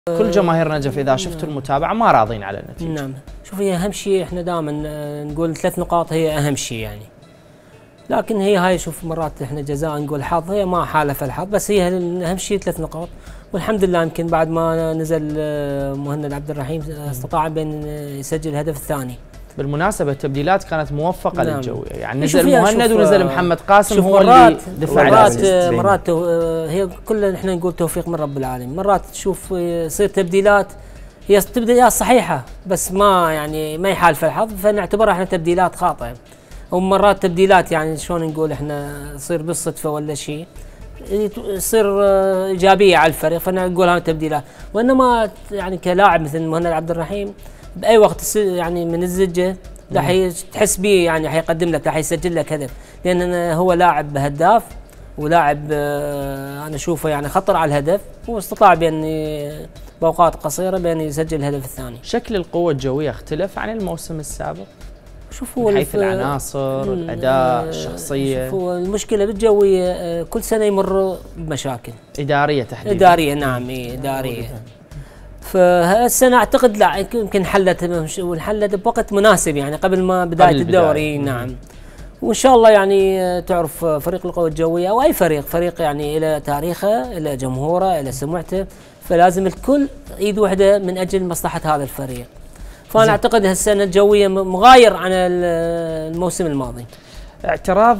كل جماهير نجف اذا شفتوا المتابعه ما راضين على النتيجه. نعم، شوف هي اهم شيء احنا دائما نقول 3 نقاط هي اهم شيء يعني. لكن هي هاي شوف مرات احنا جزاء نقول حظ، هي ما حالف الحظ، بس هي اهم شيء 3 نقاط. والحمد لله يمكن بعد ما نزل مهند عبد الرحيم استطاع بين يسجل الهدف الثاني. بالمناسبة التبديلات كانت موفقة نعم. للجوية، يعني نزل مهند ونزل محمد قاسم هو مرات اللي دفع مرات هي كلنا نحن نقول توفيق من رب العالمين. مرات تشوف يصير تبديلات هي تبديلات صحيحة بس ما يعني ما يحالف الحظ، فنعتبرها احنا تبديلات خاطئة. ومرات تبديلات يعني شلون نقول احنا تصير بالصدفة ولا شيء تصير ايجابية على الفريق فنقول هاي تبديلات. وانما يعني كلاعب مثل مهند عبد الرحيم باي وقت يعني من الزجه راح تحس به، يعني حيقدم لك، راح يسجل لك هدف، لان هو لاعب هداف ولاعب انا اشوفه يعني خطر على الهدف، واستطاع بان باوقات قصيره بان يسجل الهدف الثاني. شكل القوه الجويه اختلف عن الموسم السابق؟ شوف هو من حيث العناصر، الاداء، الشخصيه. شوف هو المشكله بالجويه كل سنه يمر بمشاكل اداريه تحديدا. اداريه نعم اداريه. فهالسنه اعتقد لا يمكن حلت بوقت مناسب يعني قبل ما بدايه الدوري. نعم، وان شاء الله يعني تعرف فريق القوى الجويه او اي فريق يعني الى تاريخه، الى جمهوره، الى سمعته، فلازم الكل ايد وحده من اجل مصلحه هذا الفريق. فانا اعتقد هالسنه الجويه مغاير عن الموسم الماضي. اعتراض